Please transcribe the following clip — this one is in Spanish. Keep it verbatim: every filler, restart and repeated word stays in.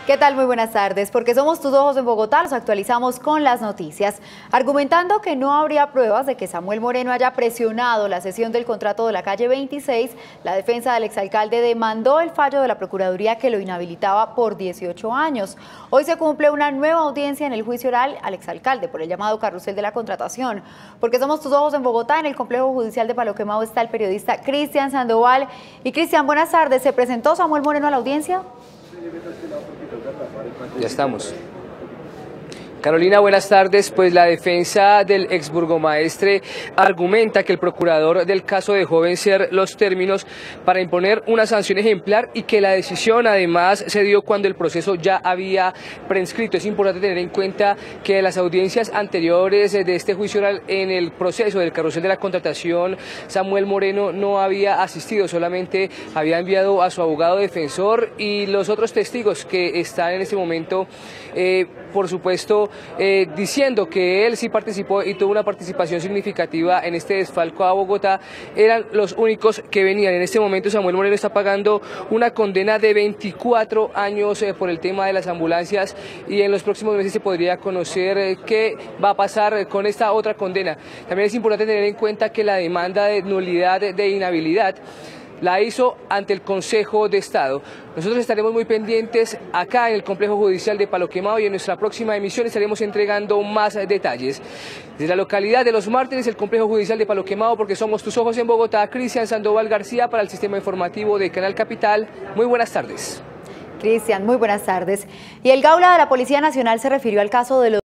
¿Qué tal? Muy buenas tardes. Porque somos tus ojos en Bogotá, los actualizamos con las noticias. Argumentando que no habría pruebas de que Samuel Moreno haya presionado la cesión del contrato de la calle veintiséis, la defensa del exalcalde demandó el fallo de la Procuraduría que lo inhabilitaba por dieciocho años. Hoy se cumple una nueva audiencia en el juicio oral al exalcalde por el llamado carrusel de la contratación. Porque somos tus ojos en Bogotá, en el complejo judicial de Palo Quemado está el periodista Cristian Sandoval. Y Cristian, buenas tardes. ¿Se presentó Samuel Moreno a la audiencia? Ya estamos. Carolina, buenas tardes. Pues la defensa del ex burgomaestre argumenta que el procurador del caso dejó vencer los términos para imponer una sanción ejemplar y que la decisión además se dio cuando el proceso ya había prescrito. Es importante tener en cuenta que las audiencias anteriores de este juicio oral en el proceso del carrusel de la contratación, Samuel Moreno no había asistido, solamente había enviado a su abogado defensor y los otros testigos que están en este momento, eh, por supuesto, Eh, diciendo que él sí participó y tuvo una participación significativa en este desfalco a Bogotá, eran los únicos que venían. En este momento Samuel Moreno está pagando una condena de veinticuatro años eh, por el tema de las ambulancias y en los próximos meses se podría conocer eh, qué va a pasar con esta otra condena. También es importante tener en cuenta que la demanda de nulidad de inhabilidad la hizo ante el Consejo de Estado. Nosotros estaremos muy pendientes acá en el complejo judicial de Palo Quemado y en nuestra próxima emisión estaremos entregando más detalles. Desde la localidad de Los Mártires, el complejo judicial de Palo Quemado, porque somos tus ojos en Bogotá, Cristian Sandoval García para el sistema informativo de Canal Capital. Muy buenas tardes. Cristian, muy buenas tardes. Y el Gaula de la Policía Nacional se refirió al caso de los